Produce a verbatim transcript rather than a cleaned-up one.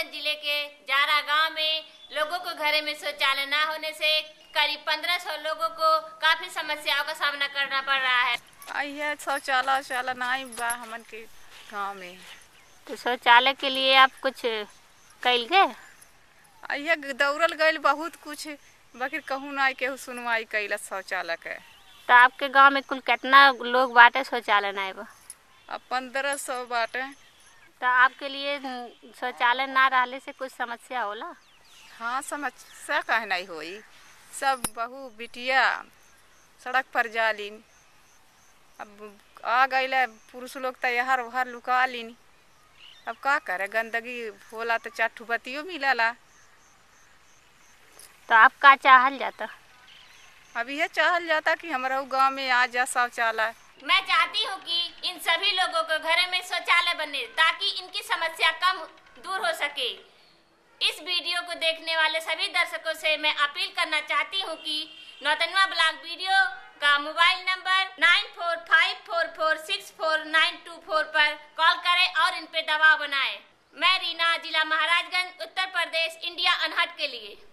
महाराजगंज जिले के जारा गांव में लोगों को घरे में शौचालय न होने से करीब पंद्रह सौ लोगों को काफी समस्याओं का सामना करना पड़ रहा है। आई शौचालय शौचालय नहीं बा हमन के गाँव में। तो शौचालय के लिए आप कुछ कैल गए? आई दौड़ल गए बहुत कुछ, बाकी कहूँ ना केहू सुनवाई कैल शौचालय के। तो आपके गांव में कुल कितना लोग बाटे शौचालय नहीं बा? अब पंद्रह सौ बाटे। तो आपके लिए शौचालय ना रहने से कुछ समस्या होला? हाँ, समस्या काहे नहीं होई। सब बहू बिटिया सड़क पर जालिन, अब आ गए पुरुष लोग तैयार वहार लुका लिन। अब का करे, गंदगी होला तो चार बत्तियों मिलला। तो आप का चाहल जाता? अब यह चाहल जाता कि हमारा गांव में आ जा शौचालय। मैं चाहती हूँ कि इन सभी लोगों को घर में शौचालय बने ताकि इनकी समस्या कम दूर हो सके। इस वीडियो को देखने वाले सभी दर्शकों से मैं अपील करना चाहती हूँ कि नौतनवा ब्लॉग वीडियो का mobile number nine four five four four six four nine two four पर कॉल करें और इन पे दबाव बनाएं। मैं रीना, जिला महाराजगंज, उत्तर प्रदेश, इंडिया अनहर्ड के लिए।